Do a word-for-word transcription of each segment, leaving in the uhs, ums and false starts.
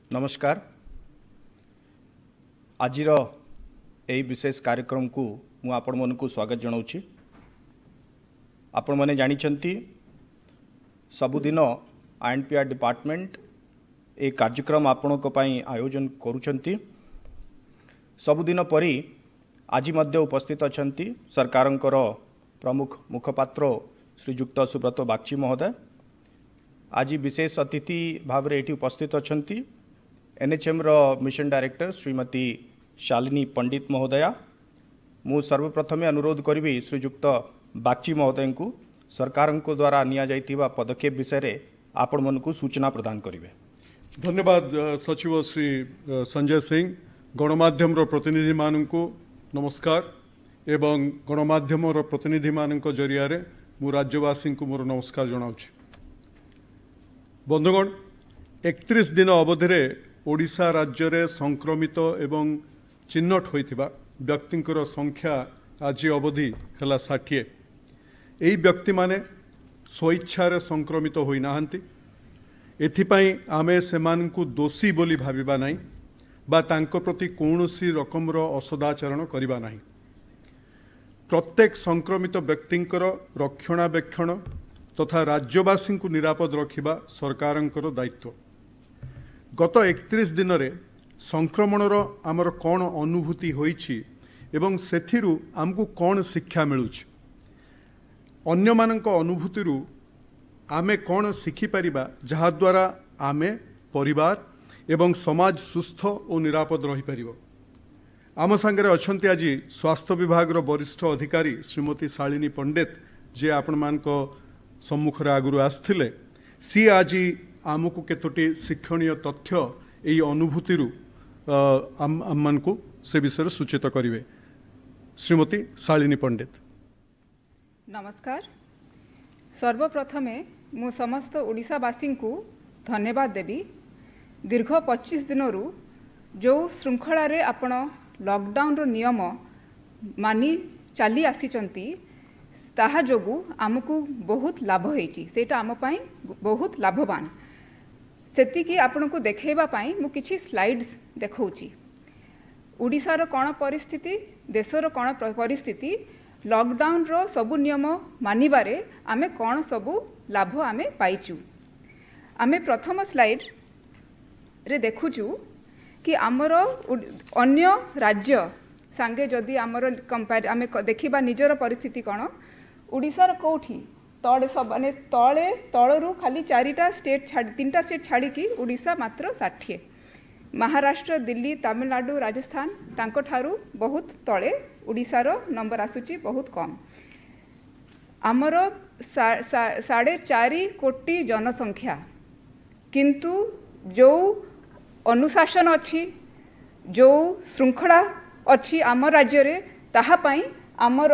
नमस्कार। आज यही विशेष कार्यक्रम को मु आपण मन को स्वागत जनाऊँगी। आपण मैंने जानी सबुदिन I N P R department एक कार्यक्रम आपण आयोजन करुँच। सबुदिन परी आज मध्य उपस्थित अच्छा सरकार प्रमुख मुखपात्र श्रीजुक्त सुब्रत बागची महोदय। आज विशेष अतिथि भाव में ये उपस्थित अच्छा एन एच एम रो मिशन डायरेक्टर श्रीमती शालिनी पंडित महोदया। मु सर्वप्रथमे अनुरोध करी श्रीजुक्त बागची महोदय को सरकार को द्वारा निया जाइतिबा पदक्षेप विषय रे आपण मन को सूचना प्रदान करिवे। धन्यवाद सचिव श्री संजय सिंह। गणमाध्यम रो प्रतिनिधि मान को नमस्कार एवं गणमाध्यम रो प्रतिनिधि मान जरिया रे मु राज्यवासी को मोर नमस्कार जनाउछि। बंधुगण, एकतीस दिन अवधि रे ओडिशा राज्य रे संक्रमित एवं चिन्हट होइथिबा व्यक्तिंकर संख्या आज अवधि हैला षाठिए। एही व्यक्ति माने स्वेच्छा संक्रमित होई नाहंती। एथिपाई आमे सेमानकु दोषी बोली भाबिबा नाही बा तांको प्रति कौनसी रकमर असदाचरण करिबा नाही। प्रत्येक संक्रमित व्यक्तिंकर रक्षणाबेक्षण तथा राज्यवासी को निरापद रखिबा सरकारंकर दायित्व। गत एकतीस दिन रे संक्रमणर आमर कौन अनुभूति होईछि एवं सेथिरु आमको कौन शिक्षा मिलुछि, अन्य मानक अनुभूतिरु आमे कौन शिखि परिबा जहा द्वारा आमे परिवार एवं समाज सुस्थ और निरापद रही परिबो। आम संगे अछंती आज स्वास्थ्य विभाग रो वरिष्ठ अधिकारी श्रीमती शालिनी पंडित जे आपण मानक सम्मुख आगुरु आसथिले। सी आज आमको केतोटी शिक्षणीय तथ्य यही अनुभूति आम आम को से विषय सूचित करिवे। श्रीमती शालिनी पंडित। नमस्कार। सर्वप्रथमे मु समस्त ओडिशावासी को धन्यवाद देवी। दीर्घ पच्चीस दिनरु जो श्रृंखला रे आपण लॉकडाउन रो नियम मानी चली आसीचंती ताहा जोगु आमको बहुत लाभ होईची। सेटा आम पाई बहुत लाभवान। सेतिकी आपण को देखैबा पाई मु किछि स्लाइड्स देखौची। ओडिशार कौन परिस्थिति, देशर कौन परिस्थिति, लॉकडाउन रो सबु नियम मानिबारे आमे कौन सबु लाभ आमे पाइचु। आमे प्रथम स्लाइड रे देखुचु कि आमर अन्य राज्य सांगे जदि आमर कंपेयर आमे देखिबा निजर परिस्थिति कौन, ओडिशार कोठी तले सब माने तले तलरू खाली चारिटा स्टेट छाड़ तीनटा स्टेट छाड़ी की ओडिशा मात्र षाठिए। महाराष्ट्र, दिल्ली, तमिलनाडु, राजस्थान तांको ठारू बहुत तले, ओडिशार नंबर आसुची बहुत कम। आमर साढ़े चारि कोटी जनसंख्या, किंतु जो अनुशासन अच्छी जो श्रृंखला अच्छी आम राज्य रे ताहा पाई आमर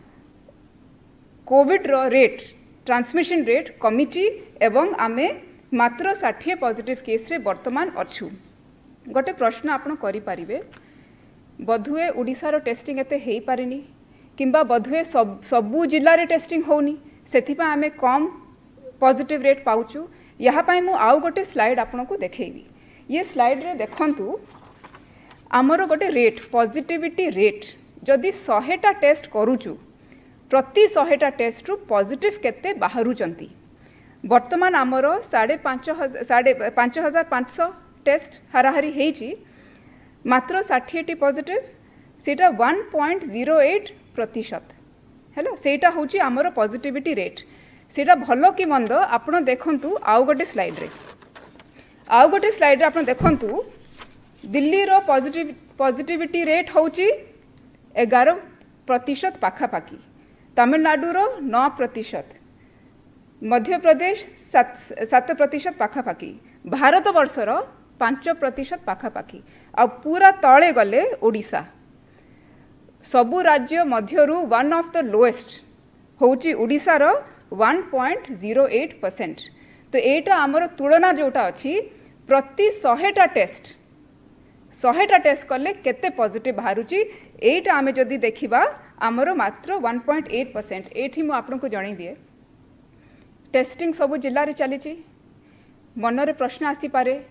कोविड रो रेट ट्रांसमिशन रेट कमिची एवं आमे मात्र षाठिए पॉजिटिव केस रे वर्तमान अच्छु। गोटे प्रश्न आपण करि पारिबे, बधुए ओडिशार टेस्टिंग एते हेई पारिनी किंबा बधुए सब सबु जिल्ला रे टेस्टिंग होनी, सेथिपा आमे कम पॉजिटिव रेट पाउचु। यहाँ पाई मु आउ गोटे स्लाइड आपण को देखैबी। ये स्लाइड रे देखंतु आमर गोटे रेट पॉजिटिविटी रेट जदि सहेटा टेस्ट करूचु प्रति सहेटा टेस्ट रु पॉजिटिव केते बाहरुचंती। वर्तमान आमर साढ़े पांच हजार साढ़े पांच हजार पांच सौ टेस्ट हाराहारी हेची, मात्र षाठिए पॉजिटिव, सेटा वन पॉइंट जीरो एट प्रतिशत है। सेटा होची आमर पॉजिटिविटी रेट। सेटा भलो कि मंद आपण देखंतु आउ गोटे स्लाइड रे आउ गोटे स्लाइड रे आपण देखंतु दिल्ली रो पॉजिटिव पॉजिटिविटी रेट होची एगार प्रतिशत पाखापाखी, तमिलनाडु रो नौ प्रतिशत, मध्य प्रदेश सात सात प्रतिशत पाखापाखी, भारत वर्षर पांच प्रतिशत पाखापाखी। आ पूरा तले गले ओडिशा सबु राज्य मध्यरु वन ऑफ द लोएस्ट होची ओडिशार one point zero eight percent. तो एटा आमर तुलना जोटा अच्छी प्रति सहेटा टेस्ट सहेटा टेस्ट कले केते पॉजिटिव बाहरुची, एटा आमे जदि देखिबा आमर मात्र वन पॉइंट एट परसेंट। एठी मु आपन को जणाई दिए टेस्टिंग सबु जिल्ला रे चली। मनरे प्रश्न आसी पारे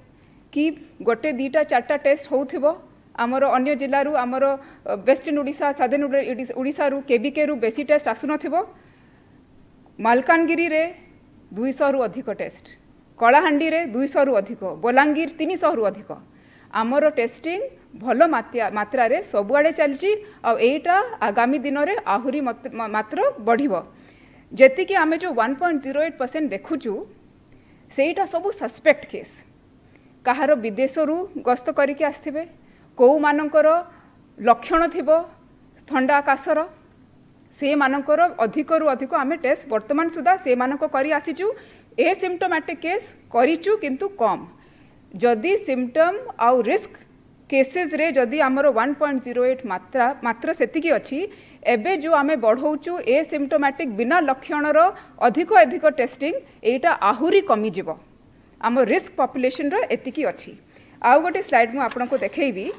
कि गोटे दीटा चार्टा टेस्ट होउथिबो आमर अन्य जिल्लारू आमर वेस्टर्न ओडिशा साधर्न ओडिशा रु केबीके रु बेसी टेस्ट आसु नथिबो मालकानगिरी रे दुई सौ रु अधिक टेस्ट कलाहांडी रे दुई सौ रु अधिक बलांगीर तीन सौ रु अधिक आमर टेस्टिंग भल मात्रा रे सबुआड़े चलची आ एटा आगामी दिन रे आहुरी मात्र बढ़िबो जेति कि आमे जो one point zero eight percent देखुचु सेटा सब सस्पेक्ट केस कहार विदेशरू गस्त करके आसथिबे कौ मानकर लक्षण थिबो ठंडा कासर से मानकर अधिक रु अधिक आमे टेस्ट वर्तमान सुधा से मानक करी आसीचु ए सिम्टोमैटिक केस करिचु किंतु कम जदि सिम्टम आउ रिस्क केसेस रे जदि आमर वन पॉइंट जीरो एट मात्रा मात्र सेतिकी अच्छी एबे जो आमे बढ़ौचु ए सिम्टोमैटिक बिना लक्षणर अधिक अधिक टेस्टिंग एटा आहुरी कमी जीवो आम रिस्क पॉपुलेशन रो एतिकी अच्छी आउ गोटे स्लाइड मु आपनको देखैबी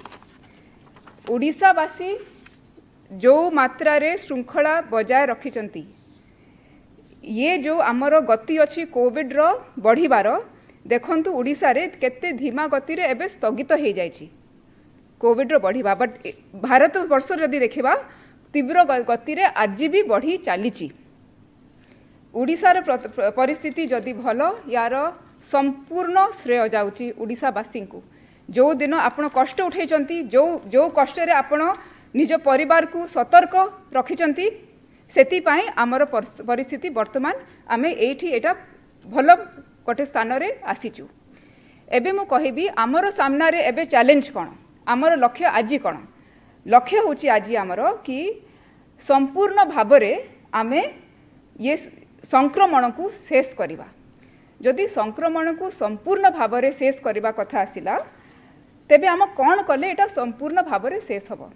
ओडिशावासी जो मात्रा रे श्रृंखला बजाय रखिचंती ये जो आमर गति अच्छी कोविड रो बढ़िबार देखंतु ओडिशा रे केते धीमा गति रे एबे स्थगित हो जाइछि कोविड रो बढ़िबा बट भारत वर्ष जदि देखिबा तीव्र गति रे आज भी बढ़ी चलीछि ओडिशार परिस्थिति जदि भल यार संपूर्ण श्रेय जाउछि ओडिशावासी को जो दिन आपण कष्ट उठेइचंती जो जो कष्ट रे आपण निज परिवार को सतर्क रखिचंती सेति पाई आमर परिस्थिति वर्तमान आमे एठी एटा भल गोटे स्थान रे आसीचु एबे मु कहिबी आमर सामना रे एबे चैलेंज कोन आमर लक्ष्य आज कौन लक्ष्य होची आज आमर कि संपूर्ण भाव रे आमे ये संक्रमण को शेष करवा जदि संक्रमण को संपूर्ण भाव रे शेष करवा कथा आसिला तेबे आम कौन कले एटा संपूर्ण भाव रे शेष हबो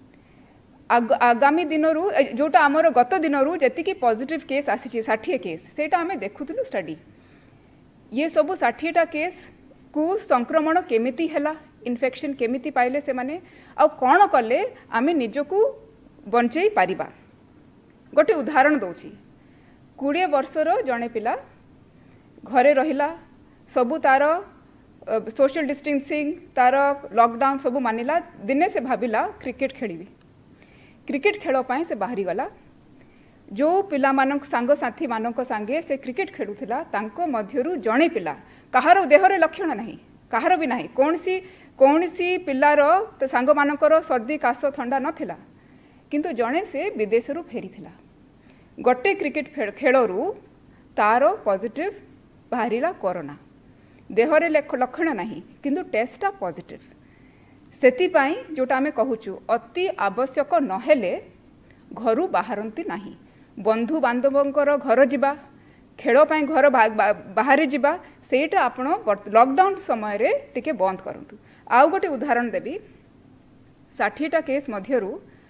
आगामी दिन रु जोटा आमर गत दिन रु जेतिकी पॉजिटिव केस आसी षाठी केस सेटा आमे देखुथुलु स्टडी ये सब षाठी टा केस को संक्रमण केमिति हैला इन्फेक्शन केमिति पाइले से माने आ कौन कले आमे निजकू बंचई पारिबा गोटे उदाहरण दउची बीस वर्षर जड़े पिला घरे रहिला सबू तार सोशल डिस्टेंसिंग तार लॉकडाउन सबू मानिला दिने से भाविला क्रिकेट खेलिबी क्रिकेट खेल पाए से बाहरी गला जो पिला मानक सांग साथी मानक सांगे से क्रिकेट खेलुथिला तांको मध्यरु जणे पिला कहार देहरे लक्षण नहीं कहार भी नहीं कौन सी कौन सी पिलार तो सांग मानकर सर्दी काश ठंडा नथिला किंतु जणे से विदेश रु फेरी थिला गोटे क्रिकेट खेलरू तार पॉजिटिव बाहरिला कोरोना देहरे लक्षण नहीं किंतु टेस्टा पॉजिटिव सेति पाई जोटा आमे कहूचु अति आवश्यक नहेले घरु बाहरंती नहीं बंधु बांधवंकर घर जिबा खेल पाई घर बाहर जिबा सेटा आपण लॉकडाउन समय रे टिके बंद करंतु आउ गोटे उदाहरण देबी षाठी टा केस मध्यरु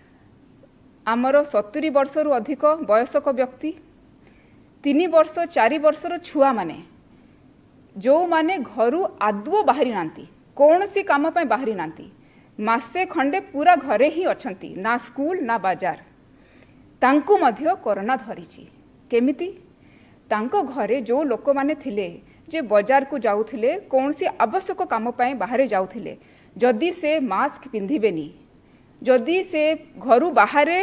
आमर सत्तरी वर्ष रु अधिक वयस्क व्यक्ति तीन वर्ष चार वर्षर छुआ माने जो माने घरु आदुओ बाहरी नांती कौन सी काम पाई बाहरी नांती मासे खंडे पूरा घरे ही अछंती ना स्कूल ना बाजार तांको मध्य कोरोना धरिछि केमिति तांको घरे जो लोक माने थिले जे बाजार को जाउथिले कौन सी आवश्यक काम पाई बाहरे जाउथिले जदि से मास्क पिंधिबेनी जदि से घरु बाहरे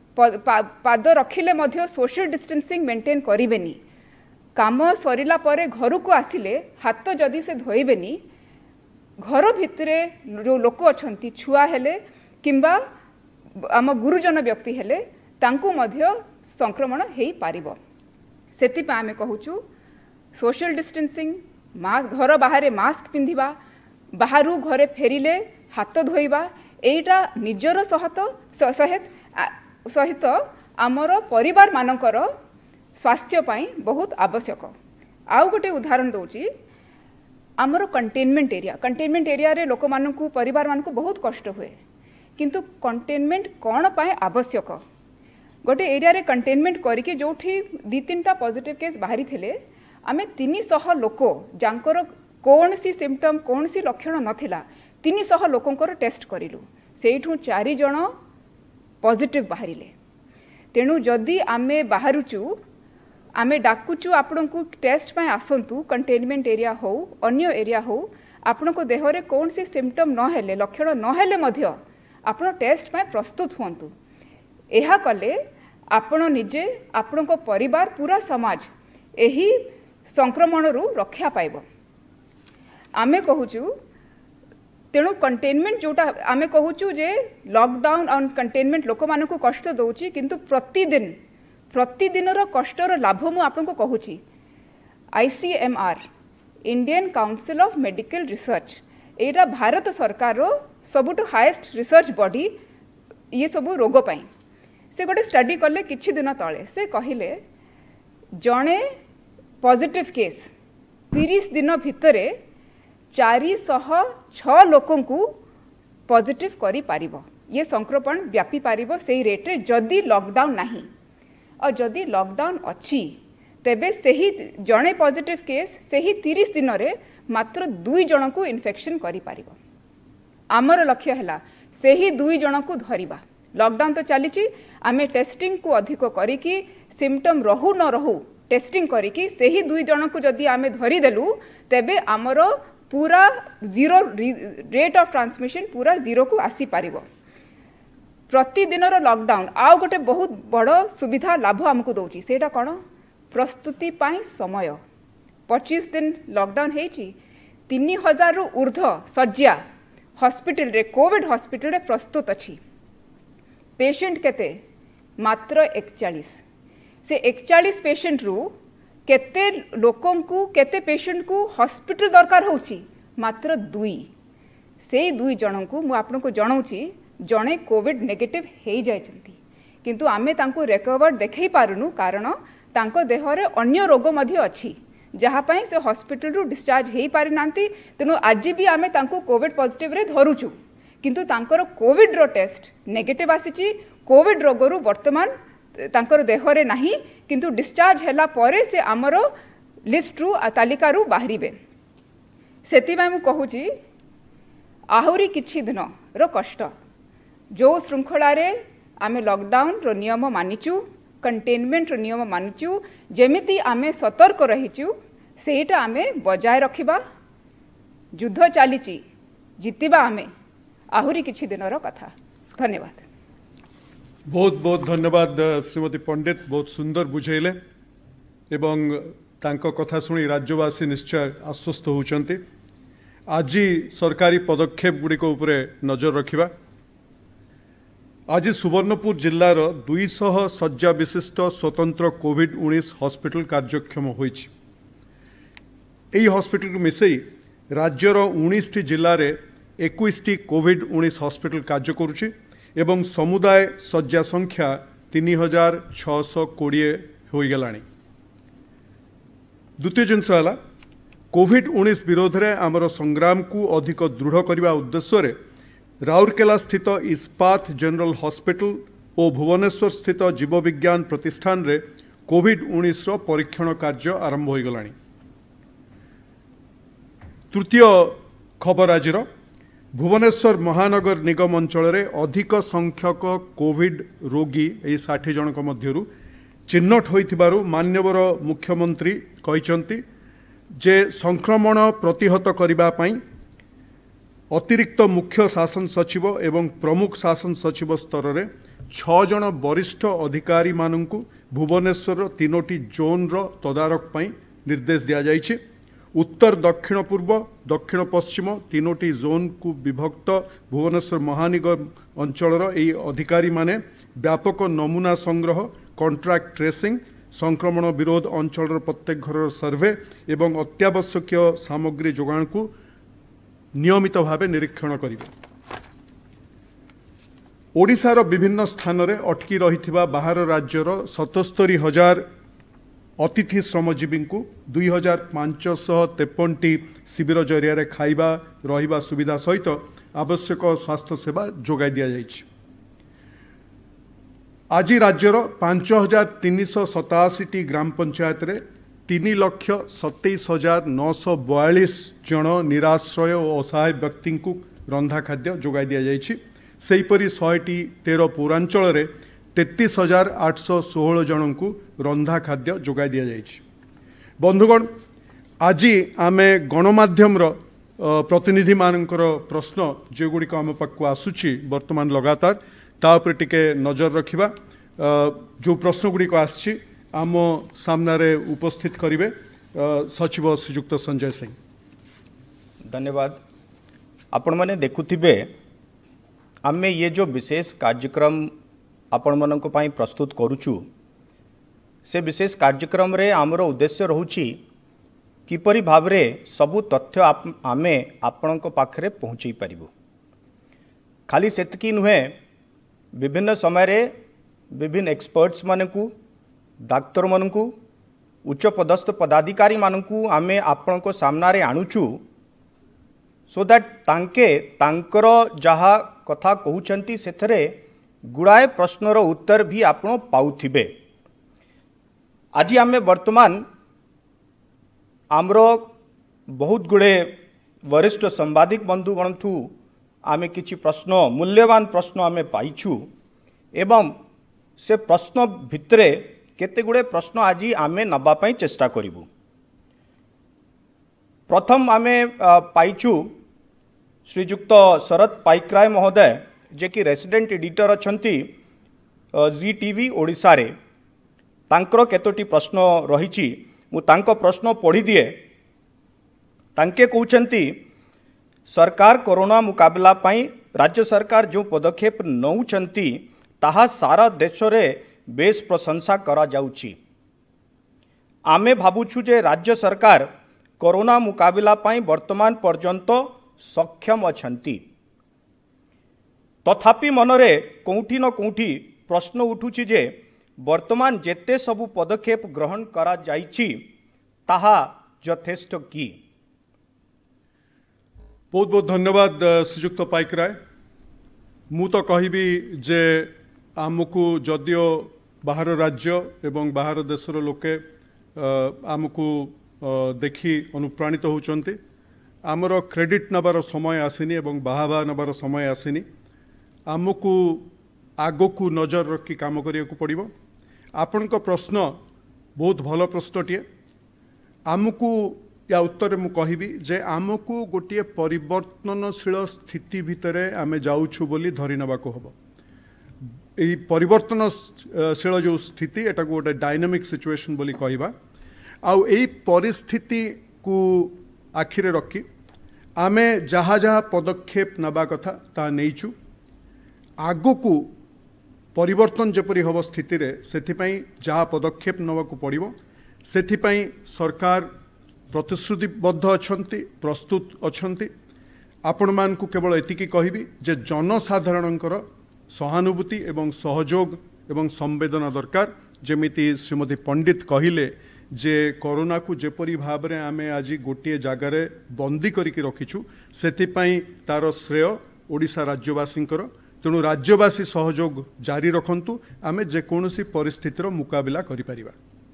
पाद रखिले मध्य सोशल डिस्टेंसिंग मेंटेन करिबेनी काम सरिला परे घर को आसिले हाथ जदि से धोइबेनी घर भितरे जो लोक अछंती छुआ हेले किंबा आम गुरुजन व्यक्ति हेले तांको मध्य संक्रमण हेई पारिबो सेति पा आमे कहूचु सोशल डिस्टेंसिंग मास्क घर बाहरे मास्क पिंधिबा बाहरु घरे फेरिले हाथ धोइबा एटा निजर सहत सहित सहित आमर परिवार मानकर स्वास्थ्य पाई बहुत आवश्यक आउ गोटे उदाहरण दउची आमर कंटेनमेंट एरिया कंटेनमेंट एरिया रे लोक मानकु परिवार मानकु बहुत कष्ट हुए किंतु कंटेनमेंट कौन पाए आवश्यक गोटे एरिया रे कंटेनमेंट करके जोठी दी तीन टा पॉजिटिव केस बाहरी थिले आमे तीन सौ लोक जांकर कौन सी सिम्पटम कौन सी लक्षण नथिला तीन सौ लोकंकर टेस्ट करिलु सेठू चारि जण पॉजिटिव बाहरिले तेणु जदि आमे बाहरुचु आमे डाकुचु आपण को टेस्ट पाए आसंतु कंटेनमेंट एरिया हो अन्य एरिया हो आपण को देह रे कौन सी सिम्पटम न हेले लक्षण न हेले मध्य आपण टेस्ट में प्रस्तुत हुंतु। एहा कले आपण निजे आपण को परिवार पूरा समाज एही संक्रमण रु रक्षा पाइब। आमे कहूचु तेणु कंटेनमेंट जोटा आमे कहूचु जे लॉकडाउन और कंटेनमेंट लोक मान को कष्ट दौची किंतु प्रतिदिन प्रतिदिन कष्टर लाभ मु आपन को कहूची। ICMR Indian Council of Medical Research एटा भारत सरकार रो सबुठ हाईएस्ट रिसर्च बॉडी ये सब रोग पाई से गोटे स्टडी कले किछि दिन तले से कहिले जणे पॉजिटिव केस तीस दिन भितरे चारि सह छ लोकं को पॉजिटिव करी पारिबो ये संक्रमण व्यापी पारिबो सेही रेट रे जदि लॉकडाउन नाही और जदि लॉकडाउन अच्छी तेबे सेही जणे पॉजिटिव केस सेही तीस दिन रे मात्र दुई जन को इन्फेक्शन करी पारिबो। आमर लक्ष्य हैला सेही दुई जन को धरिबा। लॉकडाउन तो चली आमे टेस्टिंग को अधिक करिकी सिम्पटम रहू न रहू टेस्टिंग करिकी सेही दुई जन को जदि आमे धरी देलु तेबे आमर पूरा जीरो रेट ऑफ ट्रांसमिशन पूरा जीरो को आसी पारिबो। प्रतिदिन लॉकडाउन आउ गोटे बहुत बड़ सुविधा लाभ आमको दौची सेटा कौन प्रस्तुति पाई समय पच्चीस दिन लॉकडाउन हेची तीन हजार रु ऊर्ध सज्जा हॉस्पिटल रे कोविड हॉस्पिटल रे प्रस्तुत अच्छी पेशेंट केते मात्र एकचालीस से एकचालीस पेशेंट रु केते लोकं को केते पेशेंट को हॉस्पिटल दरकार होची मात्र दुई से दुई जन को मु आपन को जणाउची जड़े कोविड नेगेटिव हो जाइछंती किंतु आमे तांको रिकवर देखै पारुनु कारण तांको देह रे अन्य रोग मध्य अछि जहाँ पाई से हॉस्पिटल रु डिस्चार्ज हो पारि नांती तेणु आज भी आमे तांको कोविड पॉजिटिव रे धरुचु किंतु तांकर कोविड रो टेस्ट नेगेटिव आसीची कोविड रोग रु वर्तमान तांकर देह रे नाही किंतु डिस्चार्ज हैला परे से आमर लिस्ट रु तालिका रु बाहरिबे। सेति बाय मु कहूची आहुरी किछि दिन रो कष्ट जो श्रृंखला रे आमे लॉकडाउन रो नियम मानिचु कंटेनमेंट रो नियम मानिचु जेमिति आमे सतर्क रहिचु सेटा आमे बजाय रखिबा। युद्ध चलीची जितिबा आमे आहुरी किछि दिन रो कथा। धन्यवाद। बहुत बहुत धन्यवाद श्रीमती पंडित बहुत सुंदर बुझेले एवं तांको कथा सुनी राज्यवासी निश्चय आश्वस्त होउचंती। आज सरकारी पदक्षेप गुड़िक उपरे नजर रखिबा। आज सुवर्णपुर जिल्लार दुई सौ शज्या विशिष्ट स्वतंत्र कोविड उन्नीस हॉस्पिटल कार्यक्षम होइछि। एही हॉस्पिटल को मिसई राज्यर उन्नीस टी जिल्ला रे इक्कीस टी कोविड उन्नीस हॉस्पिटल कार्य करुछि एवं समुदाय शज्या संख्या तीन हजार छःश कोड़े हो गलानी। द्वितीय जिनस है कोविड उन्नीस विरोध में आमर संग्राम को अधिक दृढ़ करने उद्देश्य रे राउरकेला स्थित इस्पात जनरल हॉस्पिटल और भुवनेश्वर स्थित जीवविज्ञान प्रतिष्ठान रे कोविड उन्नीस परीक्षण कार्य आरंभ हो गलानी। तृतीय खबर आज भुवनेश्वर महानगर निगम अंचल रे अधिक संख्यक कोविड रोगी यही षाठी जनक मध्यरु चिन्हट होइथिबारु मान्यवर मुख्यमंत्री कहिसंती जे संक्रमण प्रतिहत करिबा पई अतिरिक्त मुख्य शासन सचिव एवं प्रमुख शासन सचिव स्तर रे छह जन वरिष्ठ अधिकारी माननकु भुवनेश्वर तीनोटी जोन रो तदारक पई निर्देश दिया जाइछे। उत्तर दक्षिण पूर्व दक्षिण पश्चिम तीनोटी जोन को विभक्त भुवनेश्वर महानगर अंचलर यही अधिकारी माने व्यापक नमूना संग्रह कॉन्ट्रैक्ट ट्रेसिंग संक्रमण विरोध अंचल प्रत्येक घर सर्वे एवं अत्यावश्यक सामग्री जोगाण को नियमित भाव निरीक्षण करिवे। ओडिशार विभिन्न स्थान में अटकी रही बाहर राज्यर सतस्तरी हजार अतिथि श्रमजीवी को दुई हजार पांचश तेपन टी शिविर जरिया खाइबा रहिबा सुविधा सहित आवश्यक स्वास्थ्य सेवा जोगाई दिया जाइछि। आज राज्यर पांच हजार तीन सौ सताशी टी ग्राम पंचायत रे तीन लक्ष सतैश हजार नौश बयालीस जन निराश्रय और असहाय व्यक्ति को रंधा खाद्य जोगाई दिया जाइछि। सेहीपरि शहेटी तेरह पौरांचल रे तैंतीस हजार आठश षोहल जन को रंधा खाद्य जोगाई दिया जाइछि। बंधुगण आज आमे गणमाध्यम प्रतिनिधि मानकर प्रश्न जेगुड़िक आम पाखक आसूची वर्तमान लगातार ता उपरे टिके नजर रखिबा जो प्रश्न गुड़िक आसी आम सामने उपस्थित करिवे सचिव श्रीयुक्त संजय सिंह। धन्यवाद। आपण माने देखुथिबे आमे ये जो विशेष कार्यक्रम आपण मनक पई प्रस्तुत करूछु से विशेष कार्यक्रम रे आमर उद्देश्य रहूची किपरि भावरे सबु तथ्य आमे आपणक पाखरे पहुँचई पारिबु। खाली सेतकी नुहे विभिन्न समय रे विभिन्न एक्सपर्ट्स मानकू डाक्तर मानकू उच्च पदस्थ पदाधिकारी मानकू आमे आपणक सामना रे आणुचु सो दैट तांके तांकर जहा कथा कहउचंती सेथरे गुड़ाए प्रश्नर उत्तर भी आपण पाउथिबे। आज आम वर्तमान आमर बहुत गुड़े वरिष्ठ संवादिक बंधुगणठू आम किछि प्रश्न मूल्यवान प्रश्न आम पाइछु एवं से प्रश्न भितरे केते गुड़े प्रश्न आज आम नबा पई चेष्टा करिबु। प्रथम आम पाइछु श्रीयुक्त शरद पाइकराय महोदय जे कि रेसिडेंट एडिटर अछंती जी टीवी ओडिशा रे तांकर केतोटी प्रश्न रहिछि मु तांको प्रश्न पढ़ी दिए। तांके कहउचंती सरकार कोरोना मुकाबला पई राज्य सरकार जो पदक्षेप नउचंती ताहा सारा देश रे बेस प्रशंसा करा जाउछि। आमे भाबुछु जे राज्य सरकार कोरोना मुकाबला पई वर्तमान पर्यंत सक्षम अछंती तथापि मनरे कोठी न कोठी प्रश्न उठुछि जे वर्तमान जेते सबु पदक्षेप ग्रहण करा जाइछि ताहा यथेष्ट की। बहुत बहुत धन्यवाद श्रीयुक्त पाइकराय। मु तो कहबी जे आमको जदियो बाहर राज्य एवं बाहर देशर लोके आमको देखी अनुप्राणित होउचंती आमर क्रेडिट नबार समय आसीनी एवं बाहाबा नबार समय आसीनी आमको आगको नजर रखी काम करिया को पड़िबो। आपनक प्रश्न बहुत भल प्रश्नटीए। आमको या उत्तर मु कहबी जे आमको गोटे परिवर्तनशील स्थिति भितरे आमे जाउछु बोली धरि नबाको हबो। एही परिवर्तनशील जो स्थिति एटा गोटे डायनामिक सिचुएशन बोली कहबा आउ एही परिस्थिति को आखिरे रखी आमे जहाँ जहाँ पदक्षेप नबा कथा ता नहींचु आगको परिवर्तन जपरी हम स्थिति रे सेथिपाई जहाँ पदक्षेप नवाक पड़ो सेथिपाई सरकार प्रतिश्रुतिबद्ध अछंती प्रस्तुत अछंती। आपण मानकु केवल एतिकी कहबी जे जनसाधारणकर सहानुभूति एवं सहयोग एवं संवेदना दरकार। जेमिति श्रीमती पंडित कहिले जे कोरोना को जेपरी भाव में आम आज गोटे जगार बंदी करिकी रखीचु सेथिपाई तार श्रेय ओडिशा राज्यवासी तेणु राज्यवासी सहयोग जारी रखंतु आमे जेकोसी परिस्थितिर मुकाबला करि परिबा।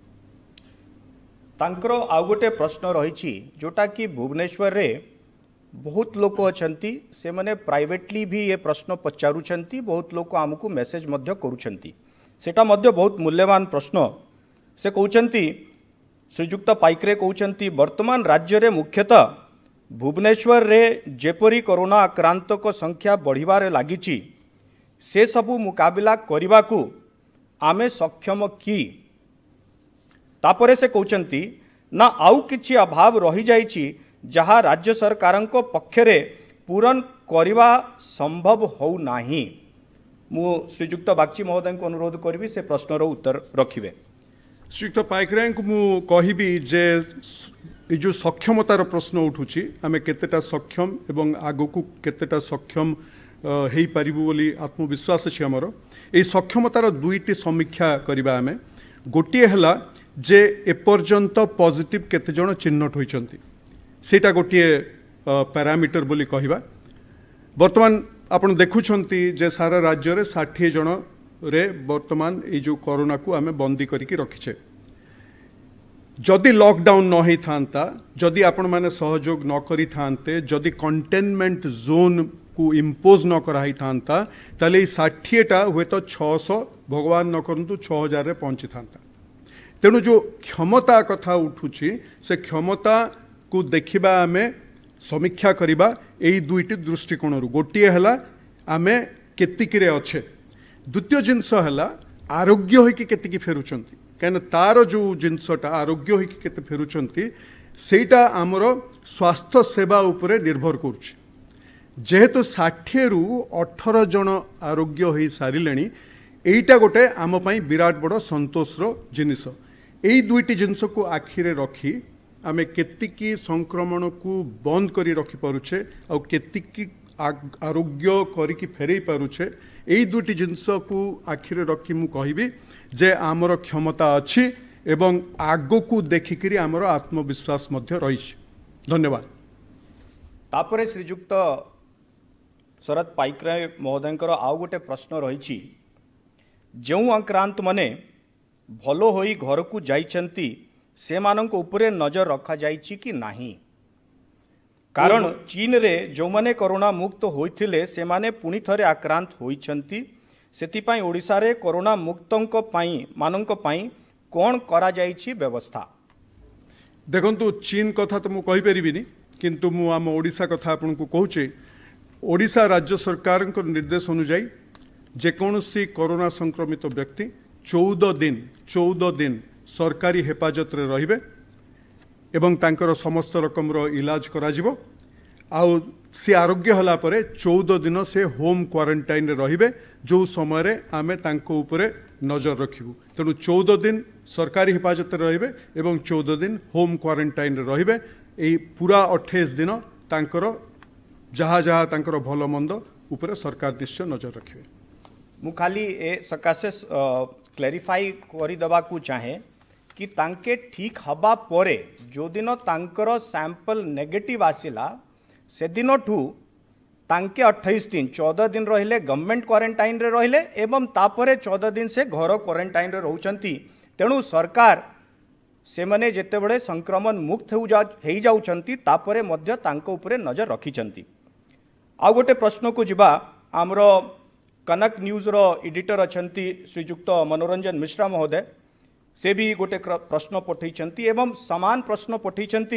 तांकर आउ गोटे प्रश्न रही जोटा कि भुवनेश्वर रे बहुत लोक अछंती से माने प्राइवेटली भी ये प्रश्न पचारुछंती बहुत लोक आमको मेसेज मध्य करूछंती सेटा मध्य बहुत मूल्यवान प्रश्न। से कहउछंती श्रीयुक्त पाइकरे कहउछंती वर्तमान राज्य रे मुख्यतः भुवनेश्वर रे जेपरी कोरोना आक्रांत को संख्या बढ़िबारे लागिची से सबु मुकाबला करिबाकू आमे सक्षम की। तापरे से कहउछंती ना आउ किछि अभाव रही जाइछि जहाँ राज्य सरकार पक्षरे पूरण करिबा संभव हो नाही। मु श्रीयुक्त बागची महोदय को अनुरोध करी से प्रश्नर उत्तर रखिबे। श्रीयुक्त पाइकराय को मु कहबी जे ये जो सक्षमतार प्रश्न उठुची आमे केतेटा सक्षम एवं आगकू केतेटा सक्षम हेई पारिबु बोली आत्मविश्वास अछि हमर। ए सक्षमतार दुईटी समीक्षा करिबा आमे गोटिए हला जे एपर्यंत पॉजिटिव केते जण चिन्हट होइचंती सेटा गोटिए पैरामीटर बोली कहिबा। वर्तमान आपण देखुछंती जे सारा राज्य रे साठ जण रे वर्तमान ये जो कोरोना को आमे बंदी करिकी रखिछे। जदि लॉकडाउन न ही था जदि आपण माने सहयोग न करी थांते जदि कंटेनमेंट जोन को इम्पोज न कराई था ताले षाठीटा हुए तो छह सौ भगवान न करंतु छह हजार रे पहुंची था। तेणु जो क्षमता कथा उठुची से क्षमता को देखिबा आमे समीक्षा करिबा एई दुईटी दृष्टिकोण गोटे है आम केतिकी अच्छे द्वितीय जिनस है आरोग्य होइकी केतिकी फेरुचंती कहीं तार जो जिनसटा आरोग्य होइकी केते फेरुचंती सेटा आमर स्वास्थ्य सेवा उपरे निर्भर करुच्छ जेहेतु षाठिए रु अठर जन आरोग्य हो सारे एटा गोटे आम पई विराट बड़ संतोषर जिनिस एई दुईटी जिनस को आखिरे रखी आम केतिकी संक्रमण को बंद करी रखी पारुछे आ केतिकी आरोग्य करिकी फेरई पारुछे एई दुईटी जिनस को आखिरे रखी मु कहबी जे आमर क्षमता अच्छी एवं आगो को देखिकी आमर आत्मविश्वास मध्य रही। धन्यवाद। तापरे श्रीजुक्त शरद पाइकराय महोदय आउ गोटे प्रश्न रही जो आक्रांत माने भलो होई घर को जाइछंती से मानक उपरे नजर रखा जाइछि कि नाही कारण चीन रे जो माने कोरोना मुक्त होइथिले से माने पुनी थरे आक्रांत होइछंती सेतिपाई ओडिसा रे कोरोना मुक्तंक पाई मानक पाई कौन करा जाइछि व्यवस्था। देखंतु चीन कथा तो मु कहि परिबिनी किंतु मु आम ओडिसा कथा आपन को कहूचे ओडिसा राज्य सरकार निर्देश अनुଯାयी जेकोसी कोरोना संक्रमित व्यक्ति चौदह दिन चौदह दिन सरकारी हेफाजत रे रहिबे एवं तांकर समस्त रकमर इलाज करा जिवो आउ सी आरोग्य हला परे चौदह दिन से होम क्वारंटाइन रे रहिबे जो समय रे आमे तांको उपरे नजर रखिबु तेणु चौदह दिन सरकारी हेफाजत रे रहिबे एवं चौदह दिन होम क्वारंटाइन रे रहिबे एई पूरा अट्ठाईस दिन तांकर जहाँ जहाँ तांकर भलो मंद उपरे सरकार निश्चय नजर रखिबे। मु खाली ए सकाशे क्लेरिफाई करि दबा को चाहे कि तांके ठीक हबा परे जो दिन तांकर सैंपल नेगेटिव आसिला से दिन ठू तांके अट्ठाईस दिन चौदह दिन रहिले गवर्नमेंट क्वारंटाइन रे रहिले एवं तापरे चौदह दिन से घर क्वारंटाइन रे रहउचंती तेणु सरकार से माने जेते बड़े संक्रमण मुक्त हो जा हेई जाउचंती तापरे मध्य तांको उपरे नजर रखिचंती। आ गोटे प्रश्न को जिबा हमरो कनक न्यूज रो एडिटर अछंती श्रीजुक्त मनोरंजन मिश्रा महोदय से भी गोटे प्रश्न पठेइचंती एवं समान प्रश्न पठेइचंती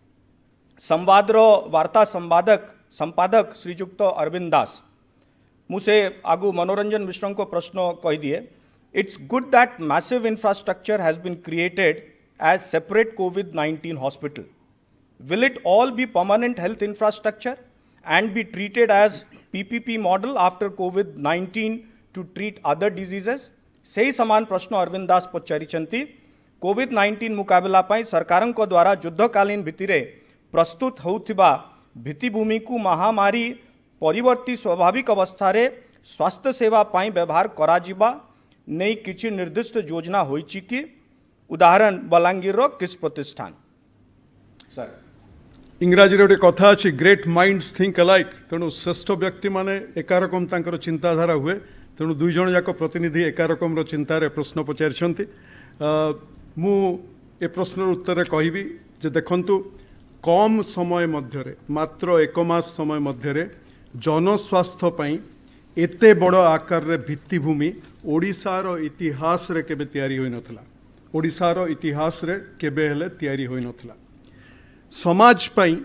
संवाद रो वार्ता संवादक संपादक श्रीजुक्त अरविंद दास मुझे आगु मनोरंजन मिश्र को प्रश्न कह दिए it's good that massive infrastructure has been created as separate Covid nineteen hospital will it all be permanent health infrastructure and be treated as PPP model after Covid nineteen to treat other diseases से ही समान प्रश्न अरविंद दास पचारिचंती Covid nineteen मुकाबला पाई सरकार द्वारा युद्धकालीन भित्तिरे प्रस्तुत होउथिबा भित्तिभूमि को महामारी परिवर्ती स्वाभाविक अवस्था रे स्वास्थ्य सेवा पाई व्यवहार करा जिबा नै किछि निर्दिष्ट योजना होइछि कि उदाहरण बलांगीर रो किस प्रतिष्ठान सर इंग्राजी रे कथा अछि ग्रेट माइंड्स थिंक अलाइक तेणु श्रेष्ठ व्यक्ति माने एका रकम तांकर चिंताधारा हुए तेणु दुई जन जाक प्रतिनिधि एका रकम चिंतार प्रश्न पचारिछंती मु ए प्रश्नर उत्तर कहबी जे देखंतु कम समय मध्य मात्र एक मास समय मध्य जनस्वास्थ्य पई एते बड़ आकार रे भित्तिभूमि ओडिशार इतिहास रे केबे तयारी होई नथला ओडिशार इतिहास रे केबे हेले तयारी होई नथला समाज पई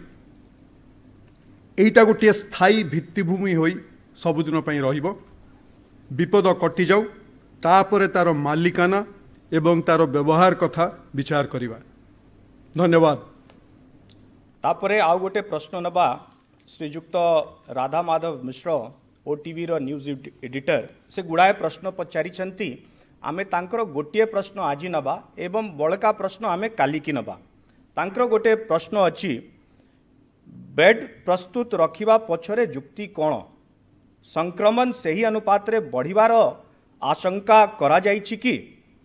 एटा गोटे स्थायी भित्तिभूमि होई सबुदिन पई रहिबो विपद कटि जाऊ तापरे तार मालिकाना एवं तार व्यवहार कथा विचार करिबा। धन्यवाद। तापरे आउ गोटे प्रश्न नबा श्रीजुक्त राधा माधव मिश्र ओटीवी रो न्यूज एडिटर से गुड़ाए प्रश्न पचारिछंती आमे तांकर गोटे प्रश्न आज नबा एवं बड़का प्रश्न आमे काली की नबा तांकर गोटे प्रश्न अछि बेड प्रस्तुत रखिबा पछरे जुक्ति कोन संक्रमण से ही अनुपात रे बढ़िबार आशंका करा जाइछि कि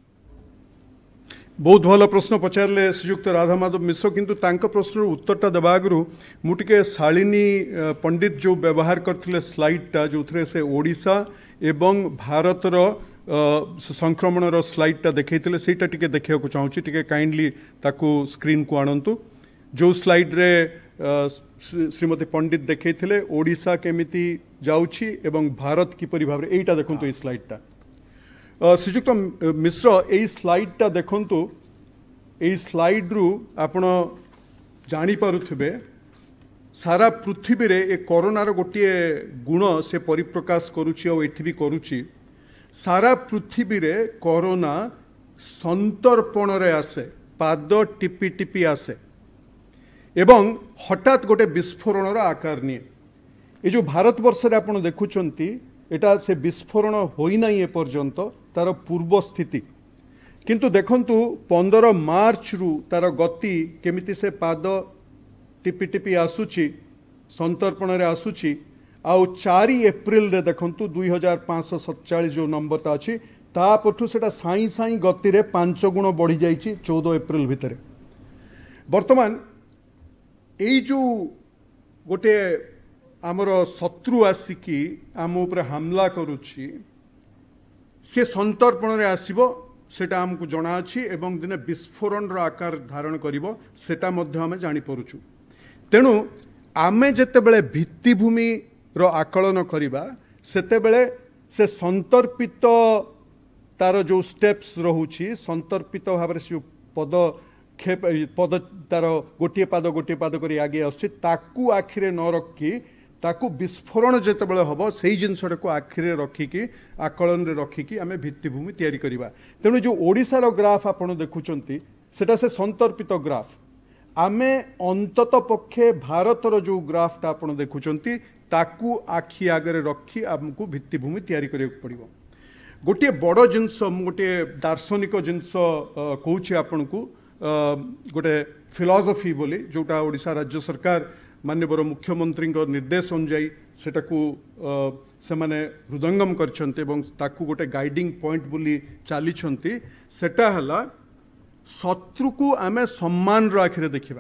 बहुत भल प्रश्न पचारे श्रीजुक्त राधा माधव मिश्र किंतु तांको प्रश्न उत्तरटा देवा आगु मुझे शालिनी पंडित जो व्यवहार करते स्लाइडटा जो थे से ओडिशा एवं भारतर संक्रमण स्लाइडटा देखते सेटा टिके देखा चाहूँगी टिके काइंडली ताकू स्क्रीन को आणंतु जो स्लाइड रे श्रीमती पंडित देखते ओडिशा केमिति जाउछि एवं भारत किपरि भाव रे एटा देखंतु ए स्लाइडटा श्रीजुक्त मिश्र यही स्लाइडटा देखंतु ए स्लाइड रु आपण जानी पारुथिबे सारा पृथ्वी रे ए कोरोनार गोटे गुण से परिप्रकाश करुची और एठी भी करुची सारा पृथ्वी रे कोरोना संतर्पण रे आसे पाद टिपि टिपि आसे एवं हठात गोटे विस्फोरण आकार निये ये जो भारत वर्ष रे आपण देखुचंती एटा से विस्फोरण होई नाही ए पर्यंत तार पूर्व स्थिति किंतु देखंतु पंद्रह मार्च रु तार गति केमिति से पाद टिपि टिपि आसुची संतर्पण रे आसुची आउ चार एप्रिल रे देखंतु दुई हजार पाँच सौ सतचालीस जो नंबरटा अच्छी तापठू सेटा साई साई गति रे पांच गुण बढ़ी जाइए चौदह एप्रिल भितर वर्तमान यही जो गोटे आमर शत्रु आसिकी आम उपरे हमला करुची से संतर्पण रे आसीबो सेटा हमकु जଣା अछि एवं दिने विस्फोरण रो आकार धारण करिवो सेटा मध्ये हमें जानि परुछु तेणु आमे जेते बेले भित्तिभूमि रो आकलन करिबा सेते बेले से संतर्पित तार जो स्टेप्स रहुछि संतर्पित भाव से पद खेप पद तार गोटे पाद गोटे पाद करी आगे आछि ताकू आखिरे न रखी ताकू विस्फोरण जेते बेले हबो सेही जिनसटा को आखिरे रखिकी आकलन रे रखिकी आमे भित्तिभूमि तयारी करिबा तेणु जो ओडिसा रो ग्राफ आपण देखुचंती सेटा से संतर्पित ग्राफ आमे अंतत पक्षे भारतर जो ग्राफटा आपण देखुचंती ताकू आखि आगे रखी आमको भित्तिभूमि तयारी करिया पड़िबो गोटे बड़ जिनस गोटे दार्शनिक जिनस कहूँ आपण को गोटे फिलॉसफी बोली जोटा ओडिशा राज्य सरकार माननीय मुख्यमंत्री निर्देश अनुजाई सेटा को से माने हृदयंगम करछन्ते एवं ताकू गोटे गाइडिंग पॉइंट बोली चलीछन्ती सेटा हला शत्रु को आमे सम्मान रो आखिरे देखिबा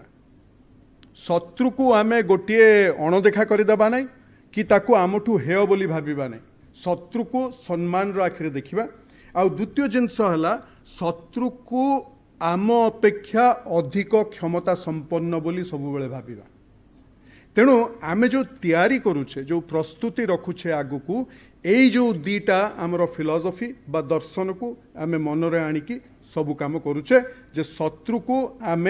शत्रु को आमे गोटे अणदेखा करदेबा नहीं कि ताकू आमठू हेय बोली भाबिबा नहीं शत्रु को सम्मान रो आखिरे देखिबा आ द्वितीय जिनस हला शत्रु को आम अपेक्षा अधिक क्षमता संपन्न बोली सब बेले भाबिबा तेणु आमे जो तैयारी करूछे जो प्रस्तुति रखुछे आगु को एई जो दीटा आमर फिलॉसफी बा दर्शन को आमे मनरे आनिकी सब काम करूछे जे शत्रु को आमे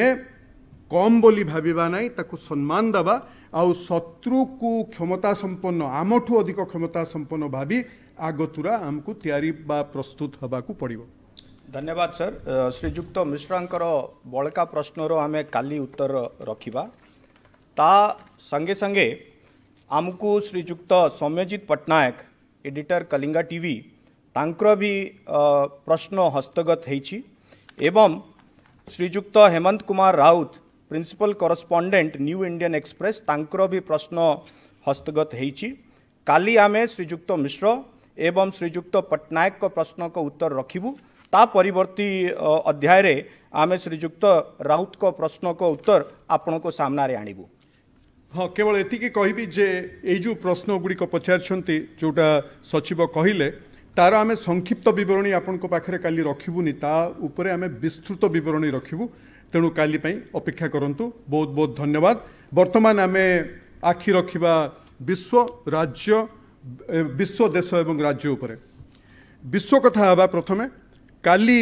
कम बोली भाबिबा नहीं ताकू सम्मान दबा आउ शत्रु को क्षमता संपन्न आमठू अधिक क्षमता संपन्न भावी आगतुरा आमको तैयारी बा प्रस्तुत हबाकू पड़िबो। धन्यवाद सर। श्रीजुक्त मिश्रांकर बड़का प्रश्नर आमे काली उत्तर रखिबा ता संगे संगे आमको श्रीजुक्त सौम्यजित पट्टनायक एडिटर कलिंगा टीवी तांकर भी प्रश्न हस्तगत हेछि एवं Srijukta Hemant Kumar Raut principal correspondent New Indian Express तांकर भी प्रश्न हस्तगत हेछि काली आमे श्रीजुक्त मिश्र एवं श्रीजुक्त पट्टनायक को प्रश्न को उत्तर रखिबू ता परिवर्ती अध्याय रे आमे श्रीजुक्त राउत को प्रश्न को उत्तर आपण को सामना रे आनिबू। हाँ केवल एतिकी कहबी जे एई जो प्रश्न गुड़ी को पचारछंती जोटा सचिव कहिले तार आमे संक्षिप्त विवरणी आपण को पाखरे काली रखिबुनी ता उपरे आमे विस्तृत विवरणी रखिबू तेणु काली पई अपेक्षा करंतु। बहुत बहुत धन्यवाद। वर्तमान आमे आखि रखिबा विश्व राज्य विश्व देश एवं राज्य उपरे विश्व कथा हवा प्रथमे काली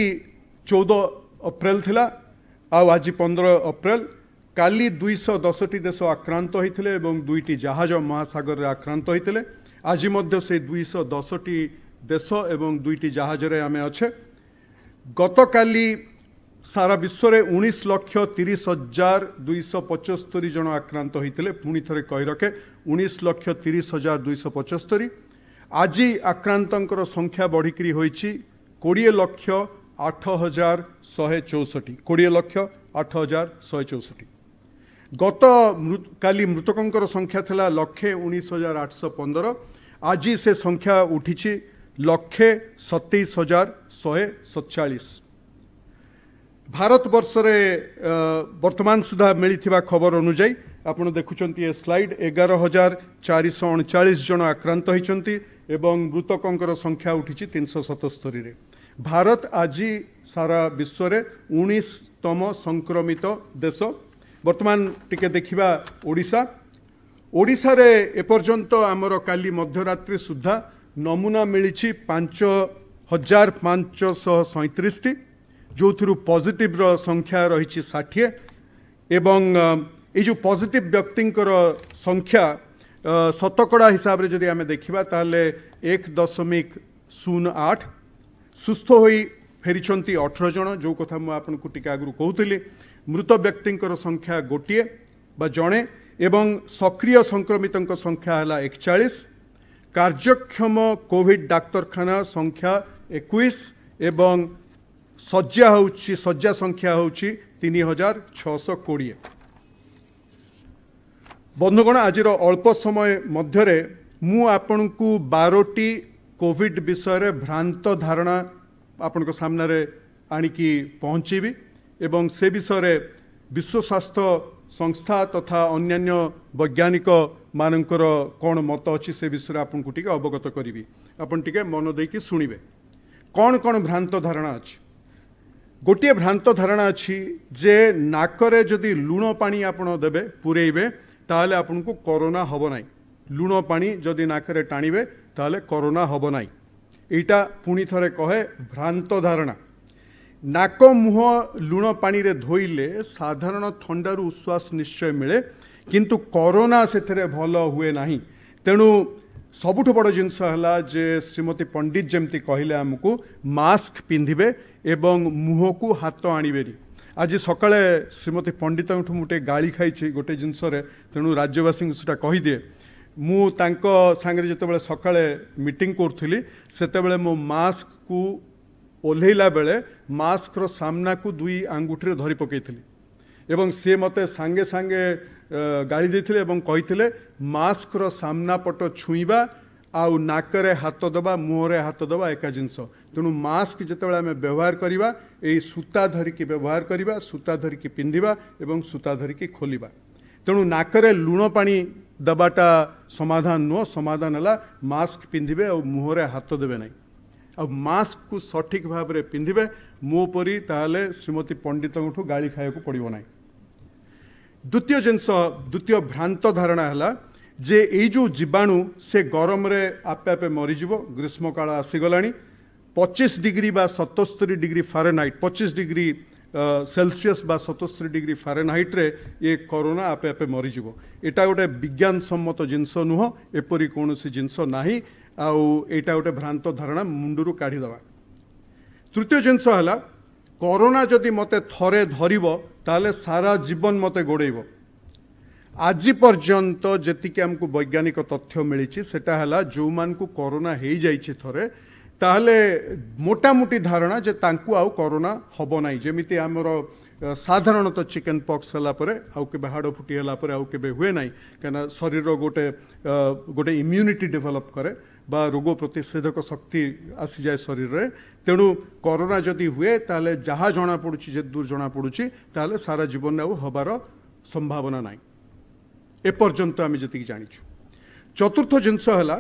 चौदह अप्रैल थिला आ आज पंद्रह अप्रैल काली दुईश दसटी देश आक्रांत होते एवं दुईटी जहाज महासागर रे आक्रांत होते आज मध्य से दुईश दसटी देश एवं दुईटी जहाज रे आमे अच्छे गत काली सारा विश्व रे उन्नीस लक्ष तीस हजार दुईश पचस्तरी जन आक्रांत होते पुणी थे कही रखे उन्नीस लक्ष तीस हजार दुईश पचस्तरी आज आक्रांतर संख्या बढ़िकी होईची कोड़े लक्ष आठ हजार शहे चौसठी कोड़े लक्ष आठ हजार शहे चौसठी गत मृत काली मृतकों संख्या थिला लक्षे उन्नीस हजार आठ सौ पंदर आज से संख्या उठी लक्षे सतैश हजार शहे सतचाश भारत वर्ष रे वर्तमान सुधा मिली खबर अनुजाई आपड़ देखुं ए स्लाइड एगार हजार चार सौ अड़चाश जन आक्रांत होती एवं मृतकों संख्या उठी तीन सौ सतस्तरी भारत आज सारा विश्व रे उन्नीसतम संक्रमित देश। वर्तमान टिके देखिबा ओडिशा ओडिशा रे एपर्यंत आमर काली मध्यरात्रि सुधा नमूना मिली पांच हजार पांच सौ सैंतीस टी जो थ्रु पॉजिटिव रो संख्या रही षाठिए एवं ये जो पॉजिटिव व्यक्तिंकर संख्या शतकड़ा हिसाब रे जदि आमे देखिबा ताले एक दशमिक शून्य आठ सुस्थ होई फेरिछंती अठारह जन जो कथा मु आपन को टिका आगु कहउतली मृत व्यक्तिंकर संख्या गोटिए बा जणे एवं सक्रिय संक्रमितंक संख्या हला इकतालीस कार्यक्षम कोविड डाक्तरखाना संख्या इक्कीस एवं शज्या होउची शज्या संख्या होउची तीन हजार छःश बीस बंधुगण आजिर अल्प समय मध्यरे मु आपन को बारोटी कोविड विषय रे भ्रांत धारणा आपन को सामने रे आनिकी पहुंचीबी एवं से विषय रे विश्व स्वास्थ्य संस्था तथा अन्यान्य वैज्ञानिक मानकर कौन मत अच्छी से विषय आपन को टिके अवगत करी आपन टिके मन देकी सुनिबे कौन कौन भ्रांत धारणा अच्छी गोटे भ्रांत धारणा अच्छी जे नाकरे जदि लुण पानी आपन देबे पुरेइबे ताहले आपन को कोरोना हबो नाही लुण पानी जदि नाकरे टाणिबे ताहले कोरोना हबो नाही एटा पुणी थरे कहे भ्रांत धारणा नाक मुह लुण पानी रे धोइले साधारण थंडारू उश्वास निश्चय मिले किंतु कोरोना सेथरे भल हुए नाही तेणु सबुठ बड़ जिनस है जे श्रीमती पंडित जमती कहले आमको मास्क पिंधिबे एवं मुह को हाथ आणिबेरी आज सकाळे श्रीमती पंडित मुटे गाड़ी खाई गोटे जिनस तेणु राज्यवासी सेटा कहीदिए मु तांको सांगरे जतबेले सकाळे मीटिंग करथुली सेतबेले मो मास्क को ओल्हेला बेले मास्क रो सामना को दुई आंगुठी रे धरी पकेइथिली एवं से मते सांगे सांगे गाड़ी देथिले एवं कहिथिले मास्क रो सामना पट छुईबा आउ नाकरे हाथ दबा मुहरे हाथ दबा एका जिनस तेणु मास्क जितेबाला आम व्यवहार करवा यही सूता धरिकी व्यवहार करवा सूता धरिकी पिंधिबा एवं सूता धरिकी खोलिबा तेणु नाकरे लुण पानी दबाटा समाधान नुह समाधान है मास्क पिंधिबे और मुहरे हाथ देबे नहीं आ मास्क को सठिक भाव में पिंधिबे मो परी ताहले श्रीमती पंडित गाड़ी खाया पड़ो ना द्वितीय जिनस द्वितीय भ्रांत धारणा है जे ये जो जीवाणु से गरम रे आपे आपे मरीज ग्रीष्म काल आसीगला पच्चीस डिग्री बा सतस्तरी डिग्री फारेनहाइट पच्चीस डिग्री सेल्सियस बा सतस्तरी डिग्री फारेनहाइट रे ये कोरोना आपे आपे मरीज एटा गोटे विज्ञान सम्मत जिनस नुह एपरी कौन जिनस नाही आउ एटा गोटे भ्रांत धारणा मुंडरू काढ़ीदवा तृतीय जिनस है कोरोना जदि मते थरे धरिब ताले सारा जीवन मते गोड़ेब आज पर्यंत जेतिक आमको वैज्ञानिक तथ्य मिली सेटा है जो मान को कोरोना हो जाइए थरे ताहले मोटामोटी धारणा जे तांकु आउ कोरोना हबो नाही जेमिति आमर साधारणतः चिकेन पॉक्स हला परे आउ के हाड़ फुटी हला परे आउ के हुए नाही कना शरीर गोटे गोटे इम्यूनिटी डेवलप करे बा रोग प्रतिषेधक शक्ति आसी जाए शरीर रे तेणु कोरोना जदि हुए ताले जहाँ जना पड़ुची जे दूर जना पड़ुची ताले सारा जीवन आउ हबार संभावना नाही एपर्यंत आम जी जाचु चतुर्थ जिनस है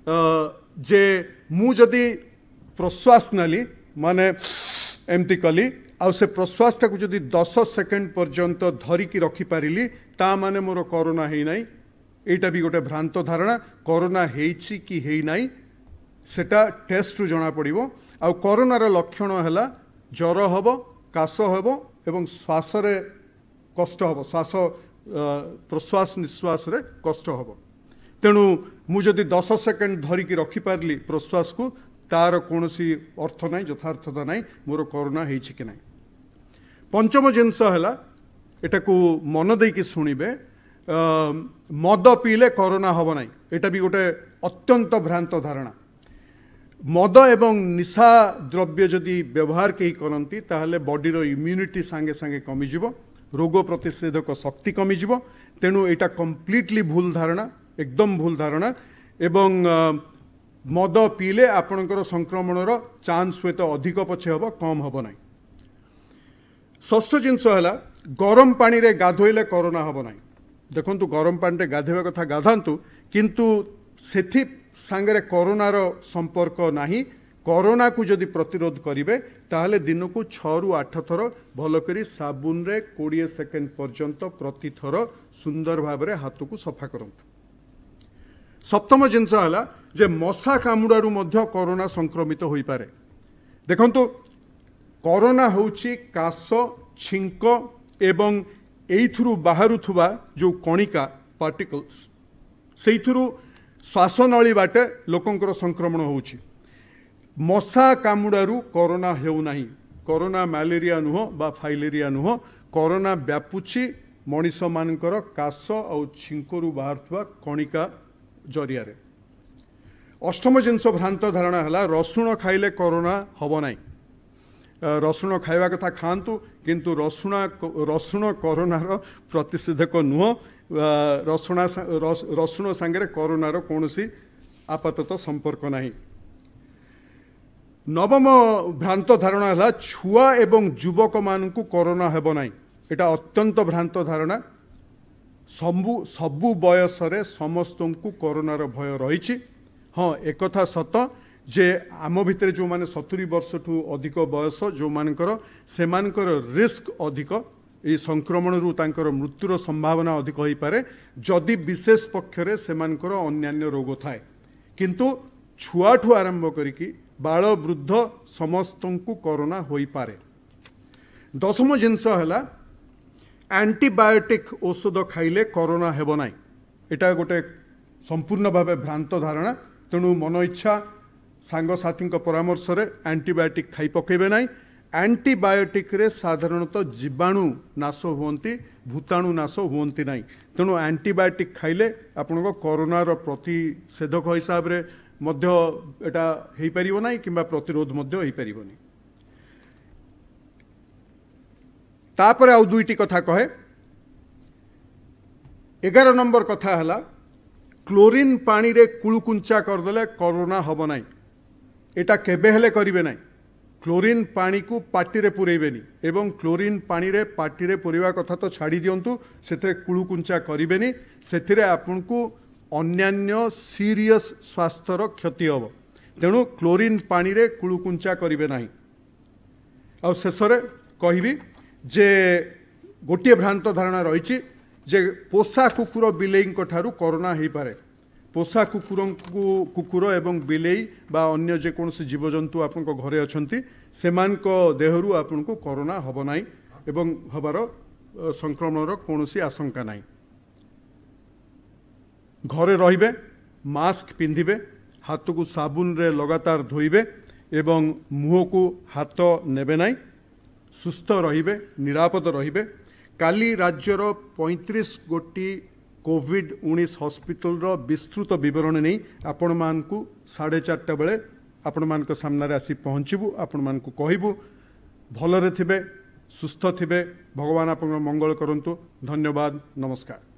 जे मु जदि प्रश्वास नाली माने एमती कली आउ से प्रश्वास टाक जदि दस सेकेंड पर्यंत धरिकी रखिपारि ता माने मोर कोरोना है नाई एटा भी गोटे भ्रांत धारणा कोरोना हेछि कि है नाई सेटा टेस्ट रु जना पड़िबो आउ कोरोनार लक्षण है ज्वर हब काश हब एवं श्वास रे कष्ट हब श्वास प्रश्वास निश्वास रे कष्ट हब तेणु मुझे दस सेकेंड धरिकी रखिपारि प्रश्वास को तार कौन अर्थ ना यथार्थता ना मोर कोरोना है कि ना पंचम जिनस है एटा को मन देकी शुणिबे मद पीले कोरोना हब ना एटा भी गोटे अत्यंत भ्रांत धारणा मद एवं निशा द्रव्य जदि व्यवहार कहीं करती ताहले बॉडीर इम्यूनिटी सांगे सांगे कमिजिव रोग प्रतिषेधक शक्ति कमिजिव तेणु एटा कंप्लीटली भूल धारणा एकदम भूल धारणा एवं मद पीले आपणकर संक्रमणर चांस हुए तो अधिक पछे हम कम हम ना षष्ठ जिनस है गरम पानी रे गाधोइले कोरोना हम ना देखु गरम पानी रे गाधोवा कथा गाधातु किंतु सेथि सांगरे कोरोनार संपर्क नाही कोरोना को जदि प्रतिरोध करेंगे ताहले दिन को छः रु आठ थर भल करी साबुन रे कोड़े सेकेंड पर्यंत प्रति थर सुंदर भाव में हाथ को सफा करंतु सप्तम जिनस है जे मशा कामुड़ारू मध्य कोरोना संक्रमित हो पारे देखंतु कोरोना होउची काश छिंक एवं एइथुरु बाहरुथुवा जो कणिका पार्टिकल्स सेइथुरु श्वासनळी बाटे लोकंकर संक्रमण होउछि। मशा कामुडारू कोरोना हेउ नाही। कोरोना मलेरिया नुह बा फाइलेरिया नुह, कोरोना व्यापुछि मनीष मानकर काश और छिंकरू बाहरुथुवा कणिका जरिया रे। अष्टम जिनस भ्रांत धारणा है रसुण खाइले कोरोना हम ना। रसुण खाइबा कथा खातु किंतु रसुण रसुण कोरोनार प्रतिषेधक नुह। रसुण रसुण सांगे कोरोनार कौनसी आपातत संपर्क नहीं। नवम भ्रांत धारणा है छुआ एवं युवक मानकु कोरोना हेब ना। एटा अत्यंत भ्रांत धारणा। सबु सबु बयसरे समस्तंकु कोरोनार भय रही। हाँ एक कथा सत जे आम भितर जो माने सत्तरी वर्ष ठू अधिक बयस जो मानकर से मानकर रिस्क अधिक ये संक्रमण रु तांकर मृत्युर संभावना अधिक हो पारे जदि विशेष पक्षरे से मानकर अन्यान्य रोग थाए। किंतु छुआठू आरंभ करिकी बाल वृद्ध समस्तंकु कोरोना होई पारे। दशम जिनस है एंटीबायोटिक औषध खाइले कोरोना हेब ना। एटा गोटे संपूर्ण भाव भ्रांत धारणा। तेणु मन इच्छा सांगसाथी परामर्श रे एंटीबायोटिक खाई पकेबे ना। एंटीबायोटिक रे साधारणतः जीवाणु नाश हुंती, भूताणु नाश हुंती ना। तेणु एंटीबायोटिक खाइले आपनको कोरोनार प्रतिषेधक हिसाब रे मध्य एटा हेई परिबो ना किंबा प्रतिरोध मध्य हेई परिबोनी। तापर आउ दुईटी कथा कहे। एगार नंबर कथा है क्लोरीन पानी रे कुलकुंचा करदेले कोरोना हम ना। एटा केबे हेले करिवे ना। क्लोरीन पानी को पाटी रे पुरेबेनी एवं क्लोरीन पानी रे पाटी रे पुरेवा कथा तो छाड़ी दियंतु सेथरे कुलकुंचा करिवेनी। सेथिरे आपनको अन्यान्य सीरियस स्वास्थ्यर क्षति हब। तेणु क्लोरीन पानी रे कुलकुंचा करिवे नाही। आ शेषरे कहबी जे गोटे भ्रांत धारणा रही जे पोषा कुकुर बिलेई ठारू कोरोना हो पारे। पोषा कुकुर कुकुर एवं बिलेई बा अन्य जेकोसी जीवजंतु आपण घरे अच्छी से देहरु आपण को कोरोना हम ना एवं हबार संक्रमण कौन आशंका ना। घरे रहिबे, मास्क पिंधिबे, हाथ को साबुन रे लगातार धोइबे एवं मुह को हाथ नेबे नाही। सुस्थ रहिबे, निरापद रहिबे। काली राज्यर पैंतीस गोटी कोविड उन्नीस हॉस्पिटल रो विस्तृत विवरण नहीं आपण मानकु साढ़े चारटा बेले आपण मानक सामने आसी पहुँचबू। आपण मानकु कहबू भलरे थिबे, सुस्थ थिबे। भगवान आपण मंगल करंतु। धन्यवाद, नमस्कार।